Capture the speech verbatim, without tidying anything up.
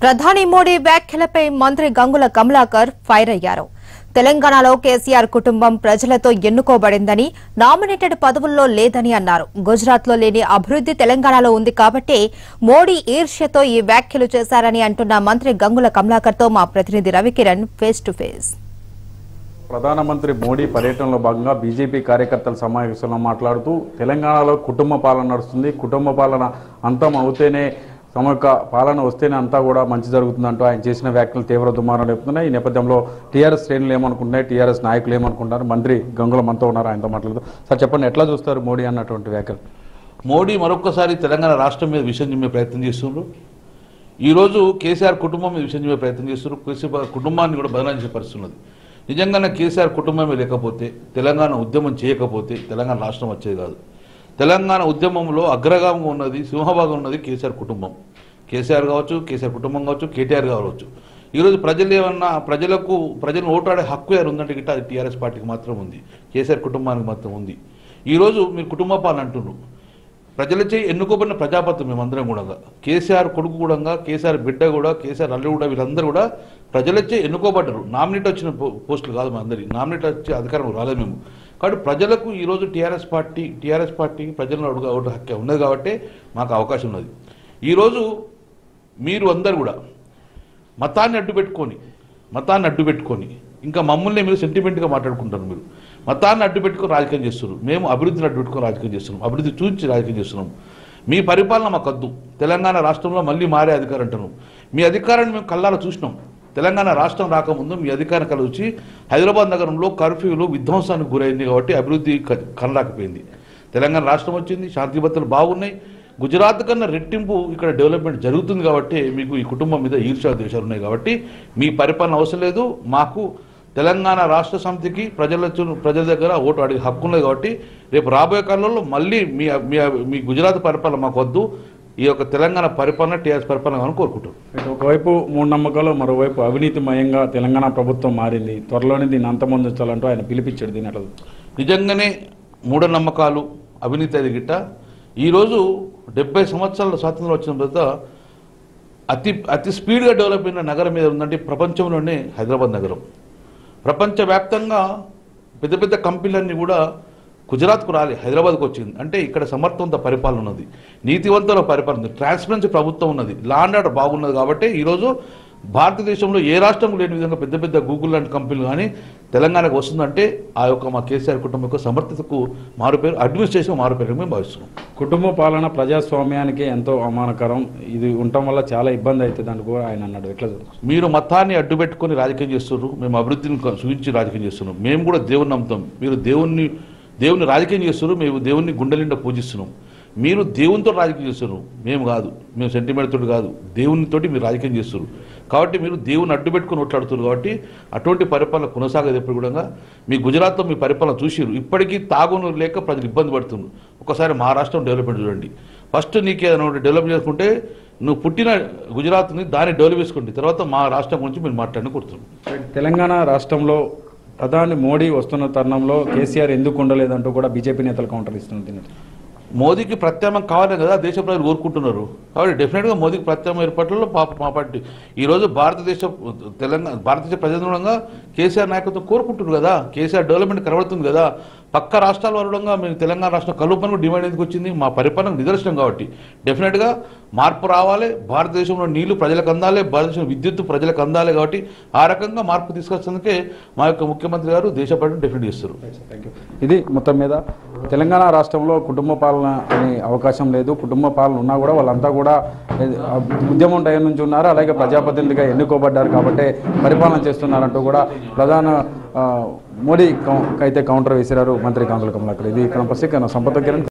ప్రధాని మోడీ వ్యాఖ్యలపై మంత్రి గంగుల కమలాకర్ ఫైర్ అయ్యారు. తెలంగాణలో కేసీఆర్ కుటుంబం ప్రజలతో ఎన్నుకోబడిందని, నామినేటెడ్ పదవుల్లో లేదని అన్నారు. గుజరాత్లో లేని అభివృద్ది తెలంగాణలో ఉంది కాబట్టి మోడీ ఈర్ష్యతో ఈ వ్యాఖ్యలు చేశారని అంటున్న మంత్రి గంగుల కమలాకర్తో మా ప్రతినిధి రవికిరణ్ ఫేస్ టు ఫేస్. ప్రధానమంత్రి మోడీ పర్యటనలో భాగంగా బీజేపీ కార్యకర్తల సమావేశంలో మాట్లాడుతూ తెలంగాణలో కుటుంబ పాలన నడుస్తుంది, కుటుంబ పాలన అంతం అవుతేనే సమగ్ర పాలన వస్తేనే అంతా కూడా మంచి జరుగుతుందంటూ ఆయన చేసిన వ్యాఖ్యలు తీవ్ర దుమారం లేపుతున్నాయి. ఈ నేపథ్యంలో టీఆర్ఎస్ శ్రేణులు ఏమనుకుంటున్నాయి, టీఆర్ఎస్ నాయకులు ఏమనుకుంటున్నారు, మంత్రి గంగుల మనతో ఉన్నారు, ఆయనతో మాట్లాడుతూ సార్ చెప్పండి, ఎట్లా చూస్తారు మోడీ అన్నటువంటి వ్యాఖ్యలు? మోడీ మరొకసారి తెలంగాణ రాష్ట్రం మీద విషయం చెప్పే ప్రయత్నం చేస్తున్నారు. ఈరోజు కేసీఆర్ కుటుంబం మీద విషయం చెప్పే ప్రయత్నం చేస్తున్నారు. కేసీఆర్ కుటుంబాన్ని కూడా బదలాయించే పరిస్థితి ఉన్నది. నిజంగానే కేసీఆర్ కుటుంబమే లేకపోతే, తెలంగాణ ఉద్యమం చేయకపోతే తెలంగాణ రాష్ట్రం వచ్చేది కాదు. తెలంగాణ ఉద్యమంలో అగ్రగామంగా ఉన్నది, సింహభాగం ఉన్నది కేసీఆర్ కుటుంబం. కేసీఆర్ కావచ్చు, కేసీఆర్ కుటుంబం కావచ్చు, కేటీఆర్ కావచ్చు. ఈరోజు ప్రజలు ఏమన్నా ప్రజలకు ప్రజలను ఓటాడే హక్కు ఎవరు ఉందంటే గిట్ట అది టీఆర్ఎస్ పార్టీకి మాత్రం ఉంది, కేసీఆర్ కుటుంబానికి మాత్రం ఉంది. ఈరోజు మీరు కుటుంబ పాలన అంటున్నారు. ప్రజలచే ఎన్నుకోబడిన ప్రజాపతి మేమందరం కూడా, కేసీఆర్ కొడుకు కూడా, కేసీఆర్ బిడ్డ కూడా, కేసీఆర్ అల్లు కూడా, వీళ్ళందరూ కూడా ప్రజలచే ఎన్నుకోబడ్డారు. నామినేట్ వచ్చిన పోస్టులు కాదు మా అందరి, నామినేట్ వచ్చే అధికారం రాలేదు మేము. కాబట్టి ప్రజలకు ఈరోజు టీఆర్ఎస్ పార్టీ టీఆర్ఎస్ పార్టీకి ప్రజలను అడుగు ఓటు హక్కు ఉన్నది కాబట్టి మాకు అవకాశం ఉన్నది. ఈరోజు మీరు అందరు కూడా మతాన్ని అడ్డు పెట్టుకొని మతాన్ని అడ్డు పెట్టుకొని ఇంకా మమ్మల్ని మీరు సెంటిమెంట్గా మాట్లాడుకుంటారు. మీరు మతాన్ని అడ్డు పెట్టుకొని రాజకీయం చేస్తున్నారు, మేము అభివృద్ధిని అడ్డు పెట్టుకొని రాజకీయం చేస్తున్నాం, అభివృద్ధి చూసి రాజకీయం చేస్తున్నాం. మీ పరిపాలన మాకు వద్దు, తెలంగాణ రాష్ట్రంలో మళ్ళీ మారే అధికారం అంటున్నాం. మీ అధికారాన్ని మేము కళ్ళారా చూసినాం. తెలంగాణ రాష్ట్రం రాకముందు మీ అధికారం కలిసి హైదరాబాద్ నగరంలో కర్ఫ్యూలు విధ్వంసానికి గురైంది కాబట్టి అభివృద్ధి కనరాకపోయింది. తెలంగాణ రాష్ట్రం వచ్చింది, శాంతి భద్రతలు బాగున్నాయి. గుజరాత్ కన్నా రెట్టింపు ఇక్కడ డెవలప్మెంట్ జరుగుతుంది కాబట్టి మీకు ఈ కుటుంబం మీద ఈర్ష్యా దేశాలు ఉన్నాయి కాబట్టి మీ పరిపాలన అవసరం లేదు. మాకు తెలంగాణ రాష్ట్ర సమితికి ప్రజల ప్రజల దగ్గర ఓటు అడిగే హక్కు ఉన్నది కాబట్టి రేపు రాబోయే కాలంలో మళ్ళీ మీ మీ గుజరాత్ పరిపాలన మాకు వద్దు, ఈ యొక్క తెలంగాణ పరిపాలన టీఆర్ఎస్ పరిపాలన అని కోరుకుంటారు. ఒకవైపు మూఢనమ్మకాలు, మరోవైపు అవినీతిమయంగా తెలంగాణ ప్రభుత్వం మారింది, త్వరలోనే దీన్ని అంతమొందించాలంటూ ఆయన పిలిపించాడు. దీని అట్లా నిజంగానే మూఢనమ్మకాలు, అవినీతి అది గిట్ట ఈరోజు డెబ్బై సంవత్సరాల స్వాతంత్రం వచ్చిన తర్వాత అతి అతి స్పీడ్గా డెవలప్ అయిన నగరం మీద ఉందంటే ప్రపంచంలోనే హైదరాబాద్ నగరం. ప్రపంచవ్యాప్తంగా పెద్ద పెద్ద కంపెనీలన్నీ కూడా గుజరాత్కు రాలి హైదరాబాద్కు వచ్చింది అంటే ఇక్కడ సమర్థవంత పరిపాలన ఉన్నది, నీతివంతుల పరిపాలన ఉంది, ట్రాన్స్పరెన్సీ ప్రభుత్వం ఉన్నది, లా అండ్ ఆర్డర్ బాగున్నది. కాబట్టి ఈరోజు భారతదేశంలో ఏ రాష్ట్రం లేని విధంగా పెద్ద పెద్ద గూగుల్ లాంటి కంపెనీలు కానీ తెలంగాణకు వస్తుందంటే ఆ యొక్క మా కేసీఆర్ కుటుంబం యొక్క సమర్థతకు మారుపేరు, అడ్మినిస్ట్రేషన్ మారుపేరు మేము భావిస్తున్నాం. కుటుంబ పాలన ప్రజాస్వామ్యానికి ఎంతో అవమానకరం, ఇది ఉండటం వల్ల చాలా ఇబ్బంది అవుతుంది అని కూడా ఆయన అన్నాడు. ఎట్లా మీరు మతాన్ని అడ్డు పెట్టుకొని రాజకీయం చేస్తున్నారు, మేము అభివృద్ధిని సూచించి రాజకీయం చేస్తున్నాం. మేము కూడా దేవుణ్ణి నమ్ముతాం, మీరు దేవుణ్ణి దేవుని రాజకీయం చేస్తున్నారు, మేము దేవుణ్ణి గుండెలిండా పూజిస్తున్నాం. మీరు దేవునితో రాజకీయం చేస్తున్నారు, మేము కాదు, మేము సెంటిమెంట్ తోటి కాదు, దేవునితోటి మీరు రాజకీయం చేస్తున్నారు. కాబట్టి మీరు దేవుని అడ్డు పెట్టుకుని ఓట్లాడుతున్నారు. కాబట్టి అటువంటి పరిపాలన కొనసాగదు ఎప్పుడు కూడా. మీ గుజరాత్లో మీ పరిపాలన చూసిరు, ఇప్పటికీ తాగును లేక ప్రజలు ఇబ్బంది పడుతున్నారు. ఒకసారి మహారాష్ట్రం డెవలప్మెంట్ చూడండి. ఫస్ట్ నీకు ఏదైనా డెవలప్ చేసుకుంటే నువ్వు పుట్టిన గుజరాత్ని దాన్ని డెవలప్ చేసుకోండి, తర్వాత మా రాష్ట్రం గురించి మీరు మాట్లాడిన కూర్చున్నాం. తెలంగాణ రాష్ట్రంలో ప్రధాని మోడీ వస్తున్న తరుణంలో కేసీఆర్ ఎందుకు ఉండలేదంటూ కూడా బీజేపీ నేతలు కౌంటర్ ఇస్తున్నారు. మోదీకి ప్రత్యామ్నాయం కావాలని కదా దేశ ప్రజలు కోరుకుంటున్నారు. కాబట్టి డెఫినెట్గా మోదీకి ప్రత్యామ్నాయ ఏర్పాట్లలో పాప మా పార్టీ ఈరోజు భారతదేశ తెలంగాణ భారతదేశ ప్రజలంగా కేసీఆర్ నాయకత్వం కోరుకుంటున్నారు కదా. కేసీఆర్ డెవలప్మెంట్ కనబడుతుంది కదా. పక్క రాష్ట్రాల వరుడంగా మేము తెలంగాణ రాష్ట్రం కలుపును డిమాండ్ ఎందుకు వచ్చింది? మా పరిపాలనకు నిదర్శనం. కాబట్టి డెఫినెట్గా మార్పు రావాలి. భారతదేశంలో నీళ్లు ప్రజలకు అందాలి, భారతదేశంలో విద్యుత్ ప్రజలకు అందాలి. కాబట్టి ఆ రకంగా మార్పు తీసుకొచ్చేందుకే మా యొక్క ముఖ్యమంత్రి గారు దేశ పాలన డెఫినెట్ చేస్తారు. ఇది మొత్తం మీద తెలంగాణ రాష్ట్రంలో కుటుంబ పాలన అనే అవకాశం లేదు. కుటుంబ పాలన ఉన్నా కూడా వాళ్ళంతా కూడా ఉద్యమం టైం నుంచి ఉన్నారు, అలాగే ప్రజాప్రతినిధిగా ఎన్నుకోబడ్డారు కాబట్టి పరిపాలన చేస్తున్నారంటూ కూడా ప్రధాన మోడీ అయితే కౌంటర్ వేసినారు మంత్రి గంగుల కమలాకర్. ఇది ఇక్కడ సంపద కిరణ్.